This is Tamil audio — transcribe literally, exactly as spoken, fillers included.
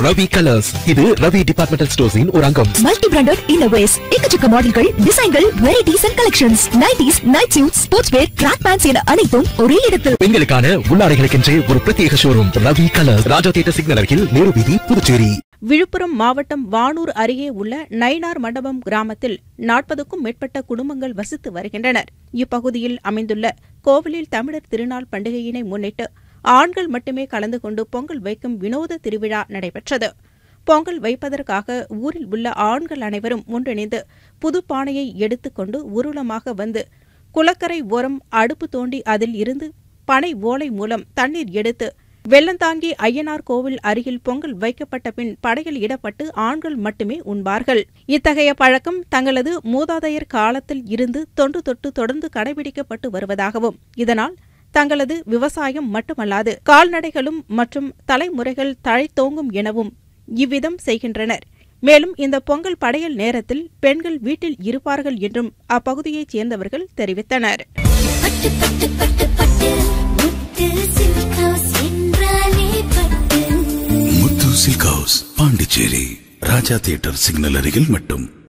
ரவி கலர்ஸ். இது ரவி டிபார்ட்மெண்டல் ஸ்டோர்ஸின் ஒரு அங்கம். மல்டி பிராண்டட் இன்னோவேஸ், எக்கச்சக்க மாடல்கள், டிசைன்கள், varieties and collections, nighties, night suit, sports wear, track pants என அனைத்தும் ஒரே இடத்தில். பெண்களுக்கான உள்ளாடைகளுக்கென்றே ஒரு பிரத்யேக showroom Ravi colours. Raja theatre signal அருகில் நேரு வீதி, புதுச்சேரி. விழுப்புரம் மாவட்டம் வானூர் அருகே உள்ள நயினார் மண்டபம் கிராமத்தில் நாற்பதுக்கும் மேற்பட்ட குடும்பங்கள் வசித்து வருகின்றனர். இப்பகுதியில் அமைந்துள்ள கோவிலில் தமிழர் திருநாள் பண்டிகையினை முன்னிட்டு ஆண்கள் மட்டுமே கலந்து கொண்டு பொங்கல் வைக்கும் வினோத திருவிழா நடைபெற்றது. பொங்கல் வைப்பதற்காக ஊரில் உள்ள ஆண்கள் அனைவரும் ஒன்றிணைந்து புது பானையை எடுத்துக்கொண்டு ஊர்வலமாக வந்து குளக்கரை ஓரம் அடுப்பு தோண்டி அதில் இருந்து பனை ஓலை மூலம் தண்ணீர் எடுத்து வெள்ளந்தாங்கி ஐயனார் கோவில் அருகில் பொங்கல் வைக்கப்பட்ட பின் படையில் இடப்பட்டு ஆண்கள் மட்டுமே உண்பார்கள். இத்தகைய பழக்கம் தங்களது மூதாதையர் காலத்தில் இருந்து தொன்று தொட்டு தொடர்ந்து கடைபிடிக்கப்பட்டு வருவதாகவும் இதனால் தங்களது விவசாயம் மட்டுமல்லாது கால்நடைகளும் மற்றும் தலைமுறைகள் தழைத்தோங்கும் எனவும் இவ்விதம் செய்கின்றனர். மேலும் இந்த பொங்கல் படையல் நேரத்தில் பெண்கள் வீட்டில் இருப்பார்கள் என்றும் அப்பகுதியைச் சேர்ந்தவர்கள் தெரிவித்தனர். பாண்டிச்சேரி ராஜா தியேட்டர் சிக்னல் அருகில் மட்டும்.